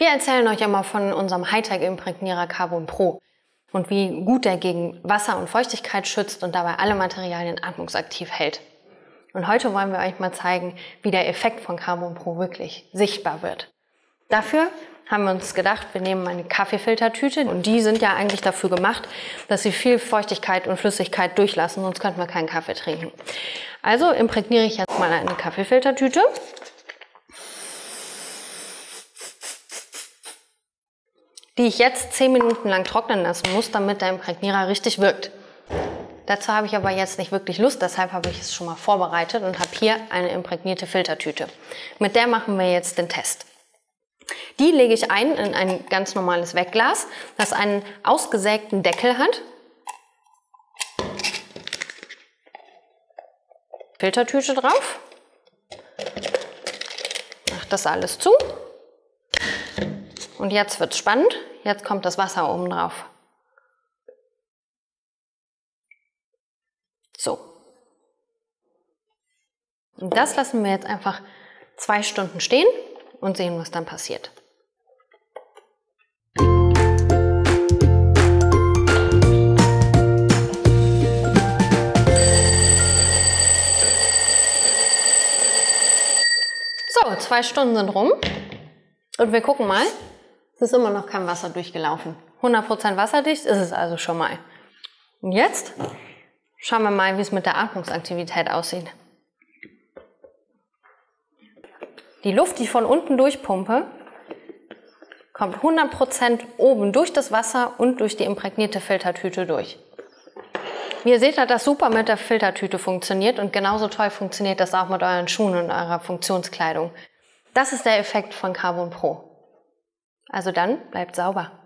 Wir erzählen euch immer von unserem Hightech-Imprägnierer Carbon Pro und wie gut der gegen Wasser und Feuchtigkeit schützt und dabei alle Materialien atmungsaktiv hält. Und heute wollen wir euch mal zeigen, wie der Effekt von Carbon Pro wirklich sichtbar wird. Dafür haben wir uns gedacht, wir nehmen eine Kaffeefiltertüte und die sind ja eigentlich dafür gemacht, dass sie viel Feuchtigkeit und Flüssigkeit durchlassen, sonst könnten wir keinen Kaffee trinken. Also imprägniere ich jetzt mal eine Kaffeefiltertüte. Die ich jetzt 10 Minuten lang trocknen lassen muss, damit der Imprägnierer richtig wirkt. Dazu habe ich aber jetzt nicht wirklich Lust, deshalb habe ich es schon mal vorbereitet und habe hier eine imprägnierte Filtertüte. Mit der machen wir jetzt den Test. Die lege ich ein in ein ganz normales Wegglas, das einen ausgesägten Deckel hat. Filtertüte drauf. Mach das alles zu. Und jetzt wird es spannend. Jetzt kommt das Wasser oben drauf. So. Und das lassen wir jetzt einfach 2 Stunden stehen und sehen, was dann passiert. So, 2 Stunden sind rum und wir gucken mal. Es ist immer noch kein Wasser durchgelaufen. 100% wasserdicht ist es also schon mal. Und jetzt schauen wir mal, wie es mit der Atmungsaktivität aussieht. Die Luft, die ich von unten durchpumpe, kommt 100% oben durch das Wasser und durch die imprägnierte Filtertüte durch. Wie ihr seht, hat das super mit der Filtertüte funktioniert und genauso toll funktioniert das auch mit euren Schuhen und eurer Funktionskleidung. Das ist der Effekt von Carbon Pro. Also dann bleibt sauber.